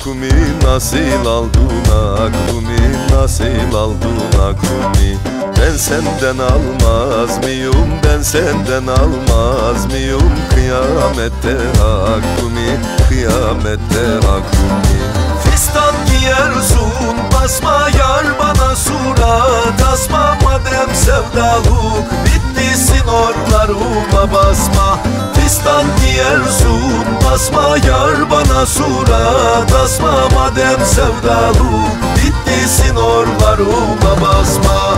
Kumi nasıl aldın aklımı, nasıl aldın aklımı? Ben senden almaz mıyım, ben senden almaz mıyım? Kıyamette aklımı, kıyamette aklımı. Fistan giyersun basma yar bana surat asma. Madem sevdalık bittisin orlarıma basma. Fistan giyersun basma yar bana surat asma. Madem sevdalık bittisin orlarıma basma.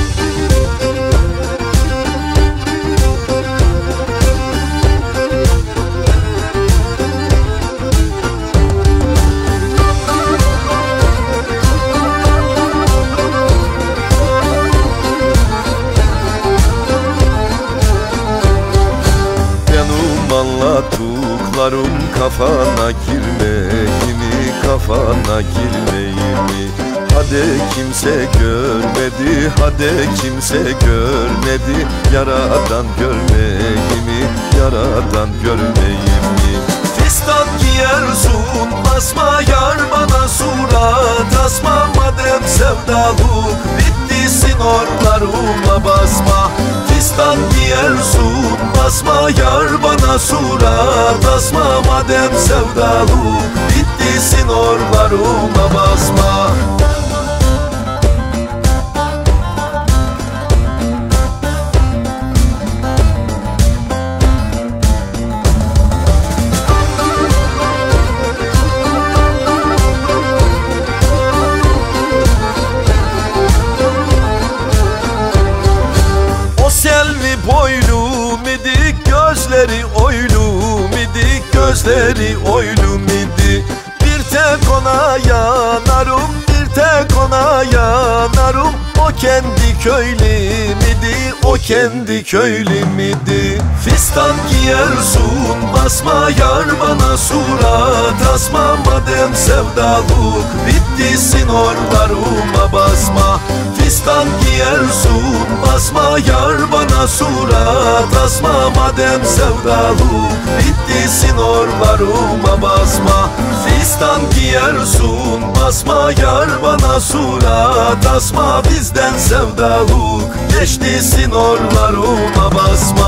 Anlattıklarım kafana girmeyimi, kafana girmeyimi. Hadi kimse görmedi, hadi kimse görmedi. Yaradan görmeyimi, yaradan görmeyimi. Fistan giyersun basma yar bana surat asma. Madem sevdalık bittisin orlarıma basma. Fistan giyersun basma yar bana surat asma. Madem sevdalık bittisin orlarıma basma. Boylum idi, gözleri oylum idi, gözleri oylum idi. Bir tek ona yanarım, bir tek ona yanarım. O kendi köylüm idi, o kendi köylüm idi. Fistan giyersun basma yar bana surat asma. Madem sevdalık bittisin orlarıma basma. Fistan giyersun basma yar bana surat asma. Madem sevdalık bittisin orlarıma basma. Fistan giyersun basma yar bana surat asma. Bizden sevdalık geçtisin orlarıma basma.